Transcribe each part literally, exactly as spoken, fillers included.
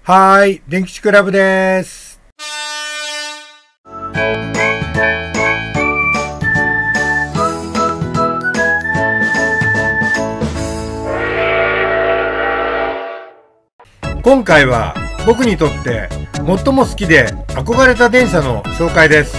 はーい、電吉クラブです。今回は僕にとって最も好きで憧れた電車の紹介です。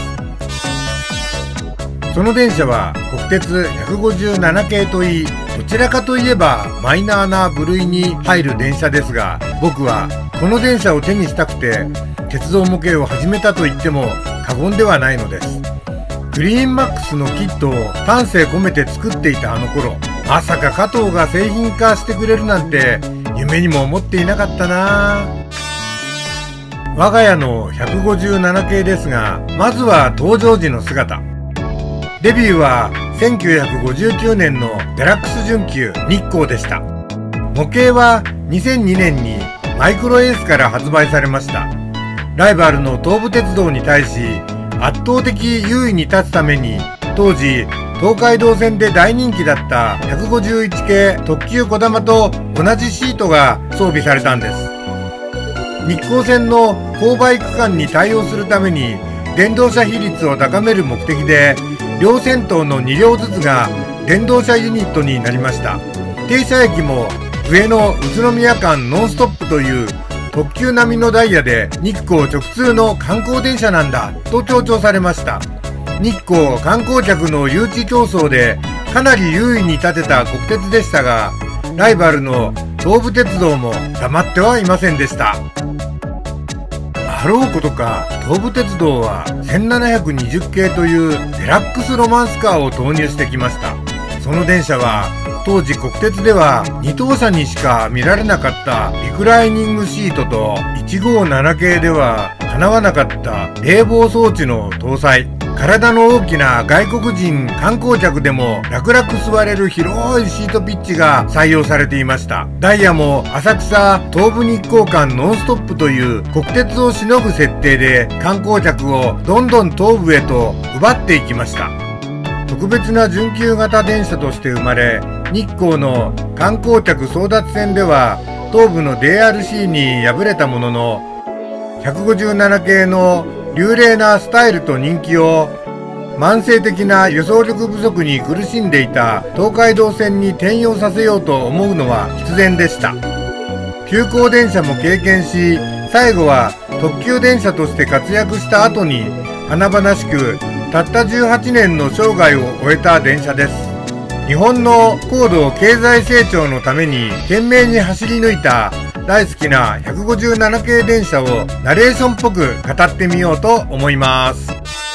その電車は国鉄ひゃくごじゅうなな系といい、どちらかといえばマイナーな部類に入る電車ですが、僕はこの電車を手にしたくて鉄道模型を始めたと言っても過言ではないのです。グリーンマックスのキットを丹精込めて作っていたあの頃、まさか加藤が製品化してくれるなんて夢にも思っていなかったな。我が家のひゃくごじゅうなな系ですが、まずは登場時の姿。デビューはせんきゅうひゃくごじゅうきゅうねんのデラックス準急日光でした。模型はにせんにねんにマイクロエースから発売されました。ライバルの東武鉄道に対し圧倒的優位に立つために、当時東海道線で大人気だったひゃくごじゅういち系特急こだまと同じシートが装備されたんです。日光線の勾配区間に対応するために電動車比率を高める目的で、両先頭のに両ずつが電動車ユニットになりました。停車駅も上野宇都宮間ノンストップという特急並みのダイヤで、日光直通の観光電車なんだと強調されました。日光観光客の誘致競争でかなり優位に立てた国鉄でしたが、ライバルの東武鉄道も黙ってはいませんでした。あろうことか東武鉄道はせんななひゃくにじゅう系というデラックスロマンスカーを投入してきました。その電車は当時国鉄ではに等車にしか見られなかったリクライニングシートといちごなな系では叶わなかった冷房装置の搭載、体の大きな外国人観光客でも楽々座れる広いシートピッチが採用されていました。ダイヤも浅草東武日光間ノンストップという国鉄をしのぐ設定で、観光客をどんどん東武へと奪っていきました。特別な準急型電車として生まれ、日光の観光客争奪戦では東武の ディーアールシー に敗れたものの、ひゃくごじゅうなな系の流麗なスタイルと人気を慢性的な輸送力不足に苦しんでいた東海道線に転用させようと思うのは必然でした。急行電車も経験し、最後は特急電車として活躍した後に華々しくたったじゅうはちねんの生涯を終えた電車です。日本の高度経済成長のために懸命に走り抜いた大好きなひゃくごじゅうなな系電車をナレーションっぽく語ってみようと思います。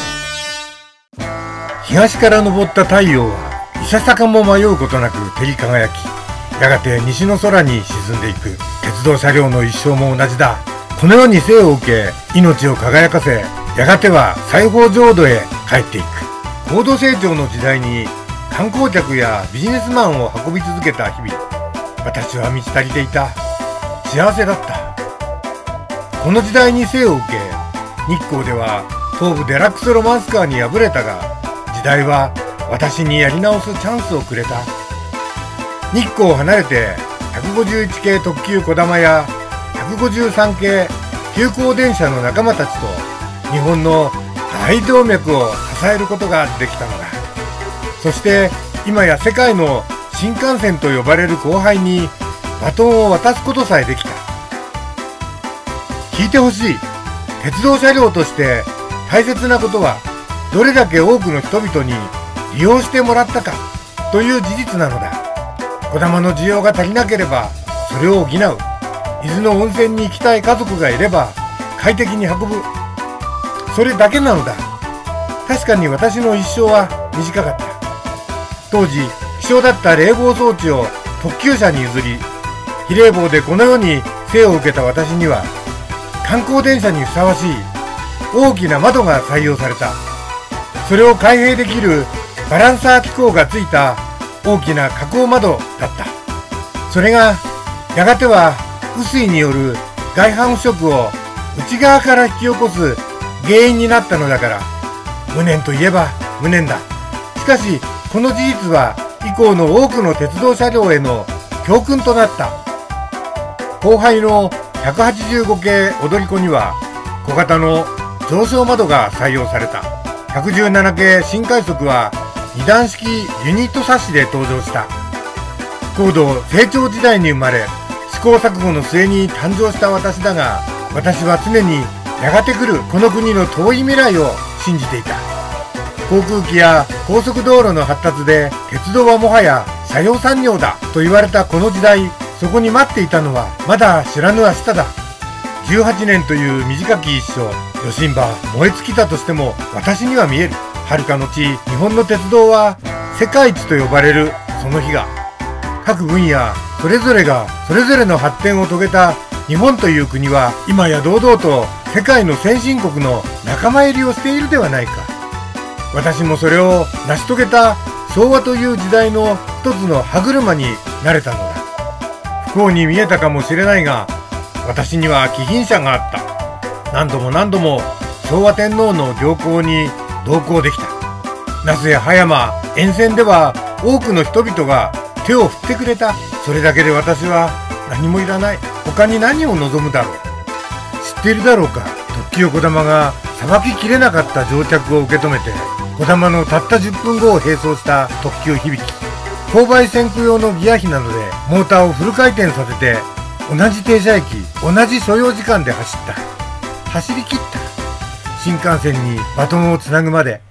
東から昇った太陽はいささかも迷うことなく照り輝き、やがて西の空に沈んでいく。鉄道車両の一生も同じだ。この世に生を受け命を輝かせ、やがては西方浄土へ帰っていく。高度成長の時代に観光客やビジネスマンを運び続けた日々、私は満ち足りていた。幸せだった。この時代に生を受け、日光では東武デラックスロマンスカーに敗れたが、時代は私にやり直すチャンスをくれた。日光を離れてひゃくごじゅういち系特急こだまやひゃくごじゅうさん系急行電車の仲間たちと日本の大動脈を支えることができたのだ。そして今や世界の新幹線と呼ばれる後輩にバトンを渡すことさえできた。聞いてほしい。鉄道車両として大切なことは、どれだけ多くの人々に利用してもらったかという事実なのだ。こだまの需要が足りなければそれを補う。伊豆の温泉に行きたい家族がいれば快適に運ぶ。それだけなのだ。確かに私の一生は短かった。当時希少だった冷房装置を特急車に譲り、非冷房でこの世に生を受けた私には、観光電車にふさわしい大きな窓が採用された。それを開閉できるバランサー機構がついた大きな加工窓だった。それがやがては雨水による外反腐食を内側から引き起こす原因になったのだから、無念といえば無念だ。しかしこの事実は以降の多くの鉄道車両への教訓となった。後輩のひゃくはちじゅうごけい踊り子には小型の上昇窓が採用された。ひゃくじゅうななけい新快速はにだん式ユニットサッシで登場した。高度成長時代に生まれ、試行錯誤の末に誕生した私だが、私は常にやがて来るこの国の遠い未来を信じていた。航空機や高速道路の発達で鉄道はもはや斜陽産業だと言われたこの時代、そこに待っていたのはまだ知らぬ明日だ。じゅうはちねんという短き一生、余震波燃え尽きたとしても私には見える。遥か後、日本の鉄道は世界一と呼ばれるその日が。各分野それぞれがそれぞれの発展を遂げた日本という国は、今や堂々と世界の先進国の仲間入りをしているではないか。私もそれを成し遂げた昭和という時代の一つの歯車になれたのだ。不幸に見えたかもしれないが、私には貴賓車があった。何度も何度も昭和天皇の行幸に同行できた。那須や葉山沿線では多くの人々が手を振ってくれた。それだけで私は何もいらない。他に何を望むだろう。知っているだろうか。特急こだまがさばききれなかった乗客を受け止めて、こだまのたったじゅっぷんごを並走した特急響き。勾配線区用のギア比なのでモーターをフル回転させて、同じ停車駅同じ所要時間で走った。走り切った。新幹線にバトンをつなぐまで。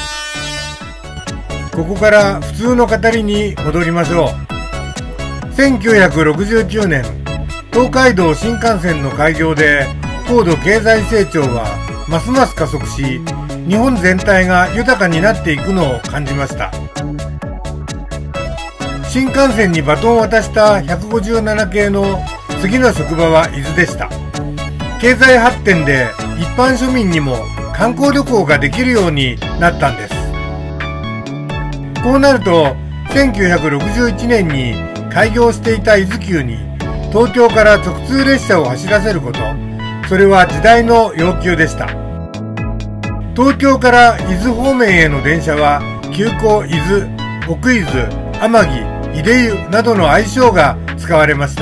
ここから普通の語りに戻りましょう。せんきゅうひゃくろくじゅうきゅうねん、東海道新幹線の開業で高度経済成長はますます加速し、日本全体が豊かになっていくのを感じました。新幹線にバトンを渡したひゃくごじゅうななけいの次の職場は伊豆でした。経済発展で一般庶民にも観光旅行ができるようになったんです。こうなるとせんきゅうひゃくろくじゅういちねんに開業していた伊豆急に東京から直通列車を走らせること、それは時代の要求でした。東京から伊豆方面への電車は急行伊豆、奥伊豆、天城、出湯などの愛称が使われました。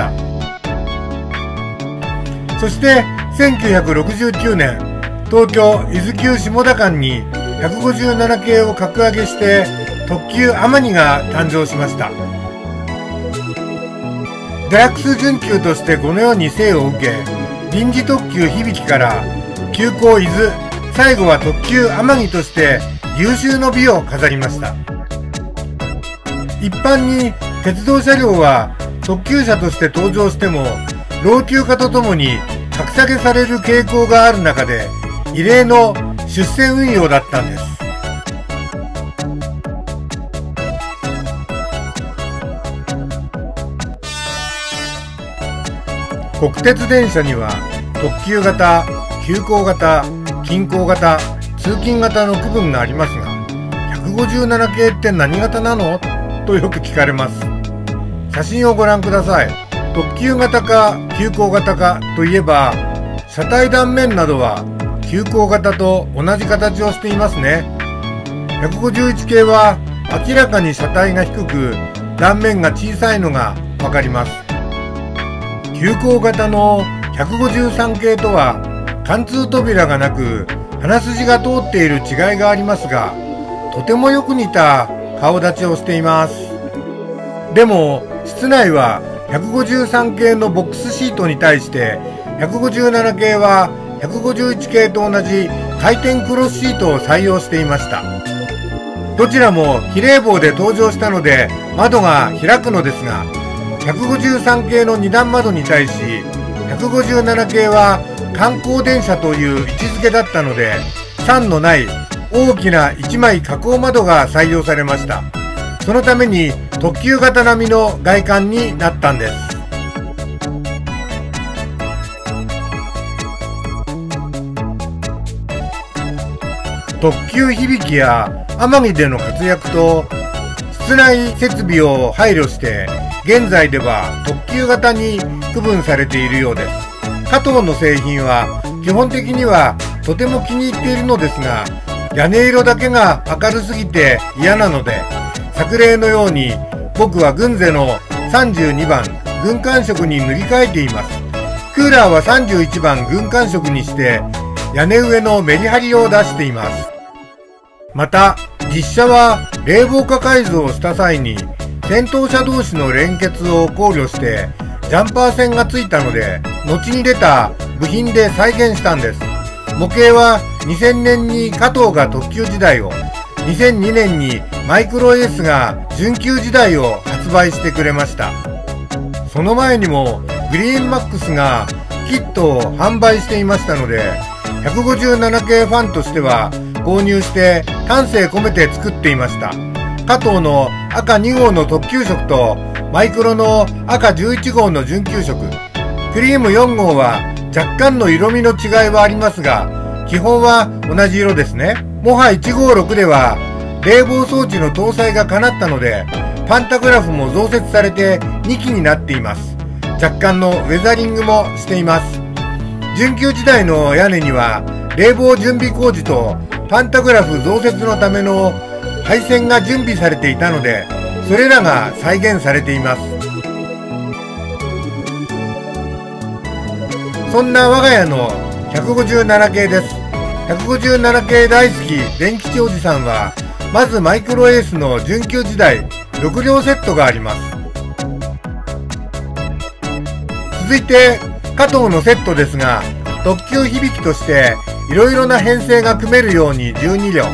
そしてせんきゅうひゃくろくじゅうきゅうねん、東京伊豆急下田間にひゃくごじゅうななけいを格上げして特急天城が誕生しました。デラックス準急としてこのように生を受け、臨時特急響から急行伊豆、最後は特急天城として有終の美を飾りました。一般に鉄道車両は特急車として登場しても老朽化とともに格下げされる傾向がある中で、異例の出世運用だったんです。国鉄電車には特急型、急行型、近行型、通勤型の区分がありますが、ひゃくごじゅうななけいって何型なのとよく聞かれます。写真をご覧ください。特急型か急行型かといえば、車体断面などは急行型と同じ形をしていますね。ひゃくごじゅういちけいは明らかに車体が低く断面が小さいのがわかります。急行型のひゃくごじゅうさんけいとは貫通扉がなく鼻筋が通っている違いがありますが、とてもよく似た顔立ちをしています。でも室内はひゃくごじゅうさんけいのボックスシートに対してひゃくごじゅうななけいはひゃくごじゅういちけいと同じ回転クロスシートを採用していました。どちらも比例棒で登場したので窓が開くのですが、ひゃくごじゅうさんけいのにだん窓に対しひゃくごじゅうななけいは観光電車という位置づけだったので、桟のない大きないちまい加工窓が採用されました。そのために特急型並みの外観になったんです。特急響や天城での活躍と室内設備を配慮して現在では特急型に区分されているようです。加藤の製品は基本的にはとても気に入っているのですが、屋根色だけが明るすぎて嫌なので、昨例のように僕はグンゼのさんじゅうにばん軍艦色に塗り替えています。 クーラーはさんじゅういちばん軍艦色にして屋根上のメリハリを出しています。また実車は冷房化改造をした際に先頭車同士の連結を考慮してジャンパー線がついたので、後に出た部品で再現したんです。模型はにせんねんに加藤が特急時代を、にせんにねんにマイクロエースが準急時代を発売してくれました。その前にもグリーンマックスがキットを販売していましたので、ひゃくごじゅうなな系ファンとしては購入して丹精込めて作っていました。加藤の赤に号の特急色とマイクロの赤じゅういち号の準急色、クリームよん号は若干の色味の違いはありますが、基本は同じ色ですね。モハいちごろくでは冷房装置の搭載が叶ったので、パンタグラフも増設されてにきになっています。若干のウェザリングもしています。準急時代の屋根には冷房準備工事とパンタグラフ増設のための配線が準備されていたので、それらが再現されています。そんな我が家のひゃくごじゅうなな系です。ひゃくごじゅうなな系大好き電吉おじさんは、まずマイクロエースの準急時代ろく両セットがあります。続いて加藤のセットですが、特急響きとしていろいろな編成が組めるようにじゅうに両。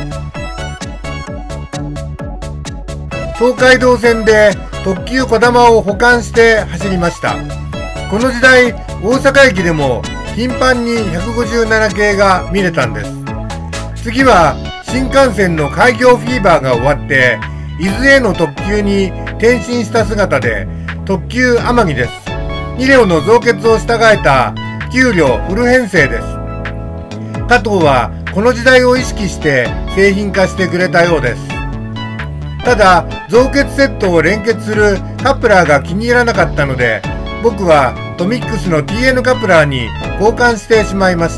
東海道線で特急こだまを保管して走りました。この時代大阪駅でも頻繁にひゃくごじゅうなな系が見れたんです。次は新幹線の開業フィーバーが終わって伊豆への特急に転身した姿で特急天城です。に両の増結を従えたきゅう両フル編成です。加藤はこの時代を意識して製品化してくれたようです。ただ増結セットを連結するカプラーが気に入らなかったので、僕はトミックスの ティーエヌ カプラーに交換してしまいました。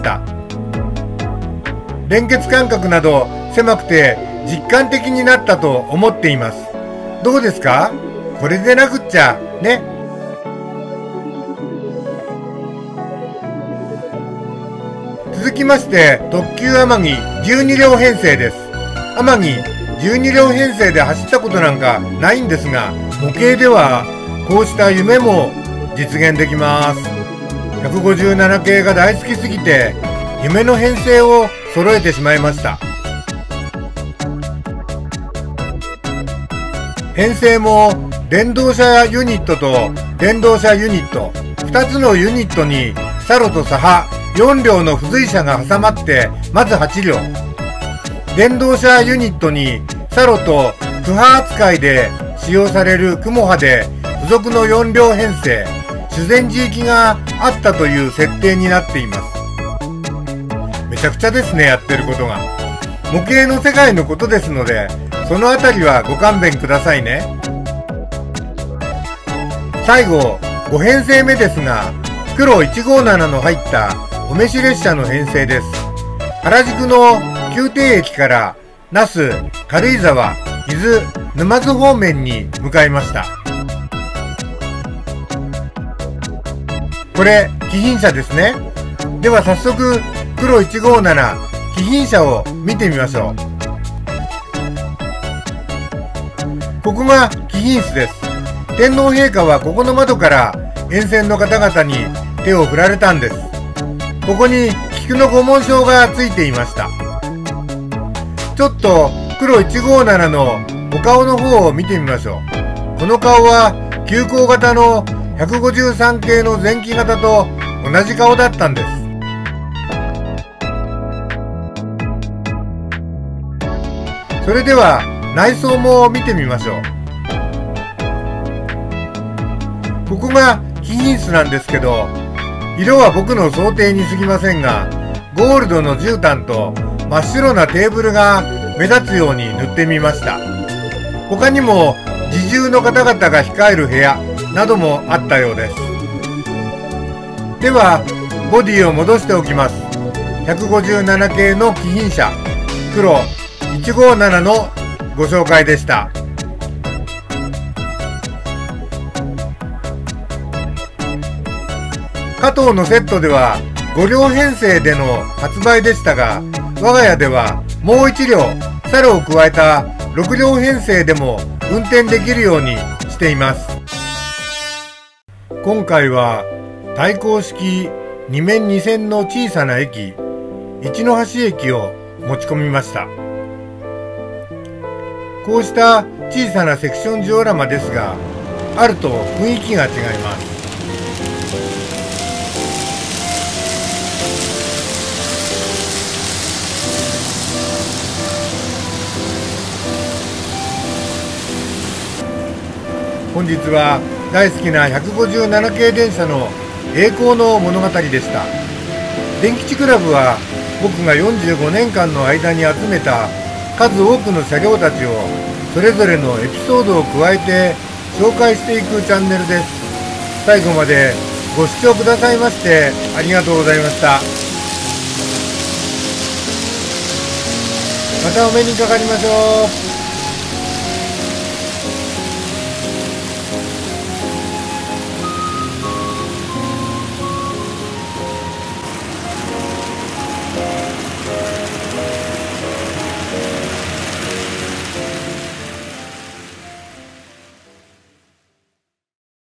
連結間隔など狭くて実感的になったと思っています。どうですか？これでなくっちゃね。続きまして特急天城じゅうに両編成です。天城じゅうに両編成で走ったことなんかないんですが、模型ではこうした夢も実現できます。ひゃくごじゅうなな系が大好きすぎて夢の編成を揃えてしまいました。編成も電動車ユニットと電動車ユニットふたつのユニットにサロとサハよん両の付随車が挟まってまずはち両、電動車ユニットにサロとクハ扱いで使用されるクモハで付属のよん両編成修善寺行きがあったという設定になっています。めちゃくちゃですね、やってることが。模型の世界のことですので、そのあたりはご勘弁くださいね。最後ご編成目ですが、黒いちごななの入ったお召し列車の編成です。原宿の宮廷駅から那須、軽井沢、伊豆、沼津方面に向かいました。これ貴賓車ですね。では早速黒いちごなな貴賓車を見てみましょう。ここが貴賓室です。天皇陛下はここの窓から沿線の方々に手を振られたんです。ここに菊の御紋章がついていました。ちょっと黒いちごななのお顔の方を見てみましょう。この顔は急行型のひゃくごじゅうさん系の前期型と同じ顔だったんです。それでは内装も見てみましょう。ここが貴賓室なんですけど、色は僕の想定に過ぎませんが、ゴールドの絨毯と真っ白なテーブルが目立つように塗ってみました。他にも侍従の方々が控える部屋などもあったようです。ではボディを戻しておきます。ひゃくごじゅうなな系の貴賓車黒いちごななのご紹介でした。 加藤のセットではご両編成での発売でしたが、我が家ではもういち両サルを加えたろく両編成でも運転できるようにしています。今回は対向式に面に線の小さな駅、一ノ橋駅を持ち込みました。こうした小さなセクションジオラマですが、あると雰囲気が違います。本日は大好きなひゃくごじゅうなな系電車の栄光の物語でした。電吉クラブは僕がよんじゅうごねんかんの間に集めた数多くの車両たちをそれぞれのエピソードを加えて紹介していくチャンネルです。最後までご視聴くださいましてありがとうございました。またお目にかかりましょう。